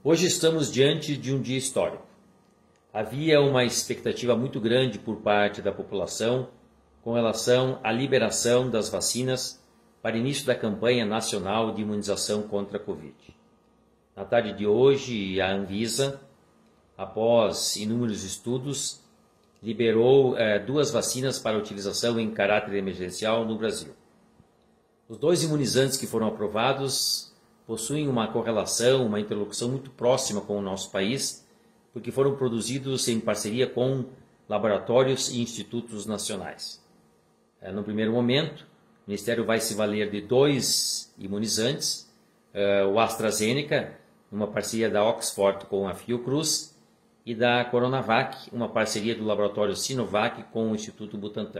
Hoje estamos diante de um dia histórico. Havia uma expectativa muito grande por parte da população com relação à liberação das vacinas para início da campanha nacional de imunização contra a Covid. Na tarde de hoje, a Anvisa, após inúmeros estudos, liberou 2 vacinas para utilização em caráter emergencial no Brasil. Os 2 imunizantes que foram aprovados possuem uma correlação, uma interlocução muito próxima com o nosso país, porque foram produzidos em parceria com laboratórios e institutos nacionais. No primeiro momento, o Ministério vai se valer de 2 imunizantes, o AstraZeneca, uma parceria da Oxford com a Fiocruz, e da Coronavac, uma parceria do laboratório Sinovac com o Instituto Butantan.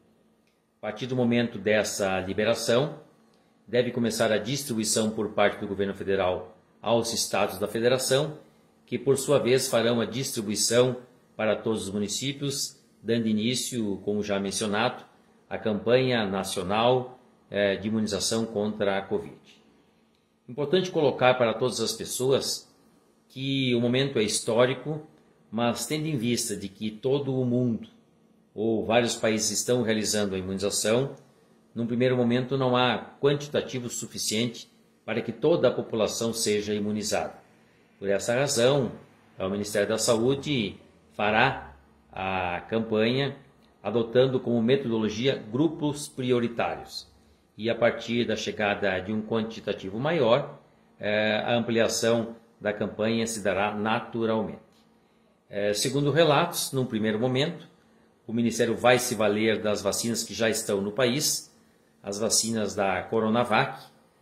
A partir do momento dessa liberação, deve começar a distribuição por parte do governo federal aos estados da federação, que por sua vez farão a distribuição para todos os municípios, dando início, como já mencionado, à campanha nacional de imunização contra a Covid. Importante colocar para todas as pessoas que o momento é histórico, mas tendo em vista de que todo o mundo ou vários países estão realizando a imunização, num primeiro momento não há quantitativo suficiente para que toda a população seja imunizada. Por essa razão, o Ministério da Saúde fará a campanha adotando como metodologia grupos prioritários. E a partir da chegada de um quantitativo maior, a ampliação da campanha se dará naturalmente. Segundo relatos, num primeiro momento, o Ministério vai se valer das vacinas que já estão no país, as vacinas da Coronavac,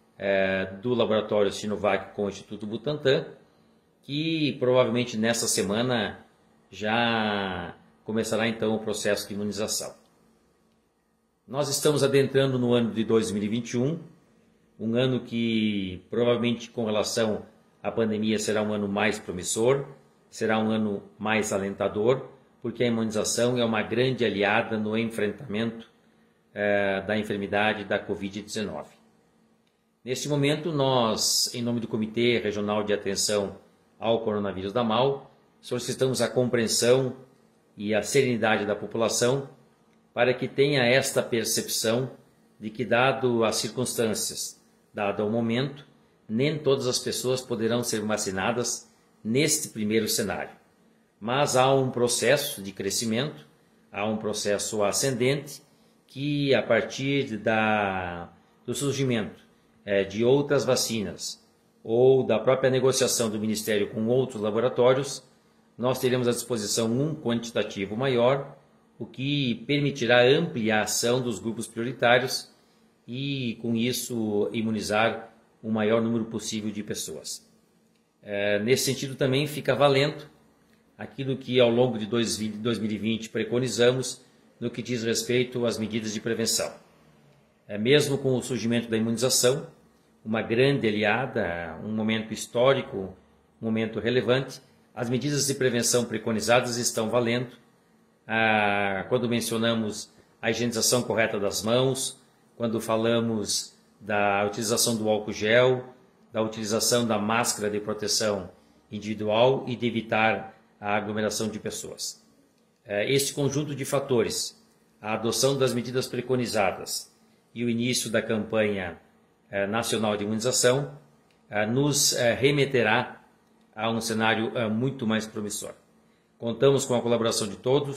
do laboratório Sinovac com o Instituto Butantan, que provavelmente nessa semana já começará então o processo de imunização. Nós estamos adentrando no ano de 2021, um ano que provavelmente com relação à pandemia será um ano mais promissor, será um ano mais alentador, porque a imunização é uma grande aliada no enfrentamento da enfermidade da Covid-19. Neste momento, nós, em nome do Comitê Regional de Atenção ao Coronavírus da MAU, solicitamos a compreensão e a serenidade da população para que tenha esta percepção de que, dado as circunstâncias, dado o momento, nem todas as pessoas poderão ser vacinadas neste primeiro cenário. Mas há um processo de crescimento, há um processo ascendente, que a partir do surgimento de outras vacinas ou da própria negociação do Ministério com outros laboratórios, nós teremos à disposição um quantitativo maior, o que permitirá a ampliação dos grupos prioritários e, com isso, imunizar o maior número possível de pessoas. Nesse sentido, também fica valendo aquilo que ao longo de 2020 preconizamos no que diz respeito às medidas de prevenção. Mesmo com o surgimento da imunização, uma grande aliada, um momento histórico, um momento relevante, as medidas de prevenção preconizadas estão valendo. Quando mencionamos a higienização correta das mãos, quando falamos da utilização do álcool gel, da utilização da máscara de proteção individual e de evitar a aglomeração de pessoas. Este conjunto de fatores, a adoção das medidas preconizadas e o início da campanha nacional de imunização, nos remeterá a um cenário muito mais promissor. Contamos com a colaboração de todos.